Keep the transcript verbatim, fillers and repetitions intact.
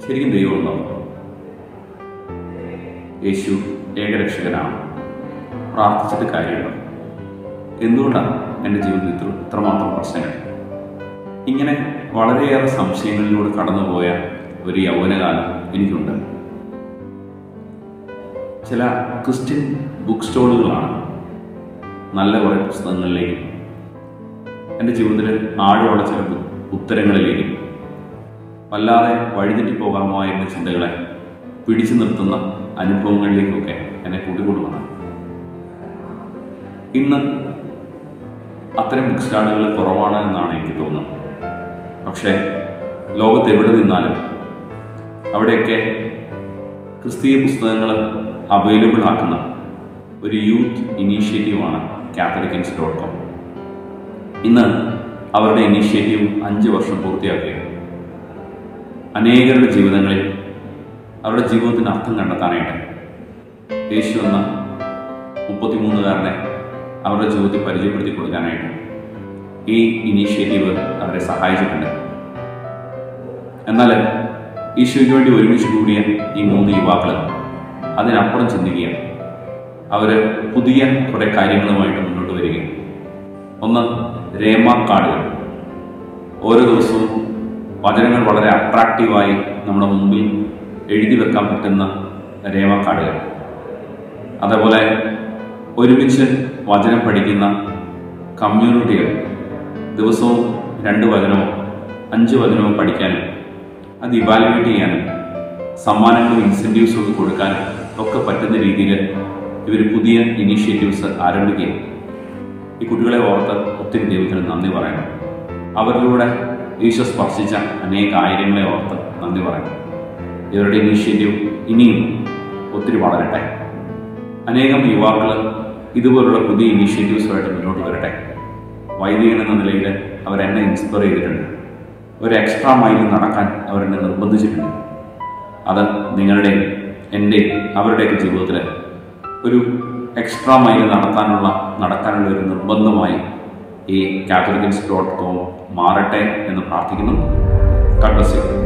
ശരിക്കും ദൈവമുണ്ടോ? യേശു ഏകരക്ഷകനാണ്. പ്രാർത്ഥിച്ചിട്ട് കാര്യമുണ്ടോ? എന്തുകൊണ്ടാണ് എൻ്റെ ജീവിതത്തിൽ ഇത്ര ഇത്രമാത്രം പ്രശ്നങ്ങൾ? ഇങ്ങനെ വളരെയേറെ സംശയങ്ങളിലൂടെ കടന്നുപോയ ഒരു യൗവനകാലം എനിക്കുണ്ട്. ചില ക്രിസ്ത്യൻ ബുക്ക് സ്റ്റോളുകളാണ് നല്ല കുറേ പുസ്തകങ്ങളിലേക്കും എൻ്റെ ജീവിതത്തിൽ ആഴമുള്ള ചില ഉത്തരങ്ങളിലേക്കും വല്ലാതെ വഴിതെറ്റിപ്പോകാമായ എൻ്റെ ചിന്തകളെ പിടിച്ചു നിർത്തുന്ന അനുഭവങ്ങളിലേക്കൊക്കെ എന്നെ കൂട്ടിക്കൊണ്ടുവന്നു. ഇന്ന് അത്തരം ബുക്ക് സ്റ്റാളുകൾ കുറവാണ് എന്നാണ് എനിക്ക് തോന്നുന്നത്. പക്ഷേ ലോകത്ത് എവിടെ നിന്നാലും അവിടെയൊക്കെ ക്രിസ്തീയ പുസ്തകങ്ങൾ അവൈലബിൾ ആക്കുന്ന ഒരു യൂത്ത് ഇനീഷ്യേറ്റീവാണ് കാത്തലിക്കൻസ് ഡോട്ട് കോം. ഇന്ന് അവരുടെ ഇനീഷ്യേറ്റീവ് അഞ്ച് വർഷം പൂർത്തിയാക്കുകയാണ്. അനേകരുടെ ജീവിതങ്ങളിൽ അവരുടെ ജീവിതത്തിന് അർത്ഥം കണ്ടെത്താനായിട്ട് യേശു എന്ന മുപ്പത്തിമൂന്നുകാരനെ അവരുടെ ജീവിതത്തിൽ പരിചയപ്പെടുത്തി കൊടുക്കാനായിട്ട് ഈ ഇനീഷ്യേറ്റീവ് അവരെ സഹായിച്ചിട്ടുണ്ട്. എന്നാൽ ഈശോയ്ക്ക് വേണ്ടി ഒരുമിച്ച് കൂടിയ ഈ മൂന്ന് യുവാക്കൾ അതിനപ്പുറം ചിന്തിക്കുകയാണ്. അവർ പുതിയ കുറേ കാര്യങ്ങളുമായിട്ട് മുന്നോട്ട് വരികയാണ്. ഒന്ന്, രേമ കാർഡുകൾ. ഓരോ ദിവസവും വചനങ്ങൾ വളരെ അട്രാക്റ്റീവായി നമ്മുടെ മുമ്പിൽ എഴുതി വെക്കാൻ പറ്റുന്ന രേമ കാർഡുകൾ. അതേപോലെ ഒരുമിച്ച് വചനം പഠിക്കുന്ന കമ്മ്യൂണിറ്റികൾ ദിവസവും രണ്ട് വചനമോ അഞ്ച് വചനമോ പഠിക്കാനും അത് ഇവാലുവേറ്റ് ചെയ്യാനും സമ്മാനങ്ങളും ഇൻസെൻറ്റീവ്സും ഒക്കെ കൊടുക്കാനും ഒക്കെ പറ്റുന്ന രീതിയിൽ ഇവർ പുതിയ ഇനീഷ്യേറ്റീവ്സ് ആരംഭിക്കുകയും ഈ കുട്ടികളെ ഓർത്ത് ഒത്തിരി ദൈവത്തിന് നന്ദി പറയണം. അവരിലൂടെ ഈശോ സ്പർശിച്ച അനേക ആയിരങ്ങളെ ഓർത്ത് നന്ദി പറയണം. ഇവരുടെ ഇനീഷ്യേറ്റീവ് ഇനിയും ഒത്തിരി വളരട്ടെ. അനേകം യുവാക്കൾ ഇതുപോലുള്ള പുതിയ ഇനീഷ്യേറ്റീവ്സുമായിട്ട് മുന്നോട്ട് വരട്ടെ. വൈദികൻ എന്ന നിലയിൽ അവരെന്നെ ഇൻസ്പയർ ചെയ്തിട്ടുണ്ട്. ഒരു എക്സ്ട്രാ മൈൽ നടക്കാൻ അവരെന്നെ നിർബന്ധിച്ചിട്ടുണ്ട്. അത് നിങ്ങളുടെയും എൻ്റെയും അവരുടെയൊക്കെ ജീവിതത്തിൽ ഒരു എക്സ്ട്രാ മൈൽ നടത്താനുള്ള നടക്കാനുള്ള ഒരു നിർബന്ധമായി ഈ കാത്തലിക്കൻസ് ഡോട്ട് കോം മാറട്ടെ എന്ന് പ്രാർത്ഥിക്കുന്നു. God bless U.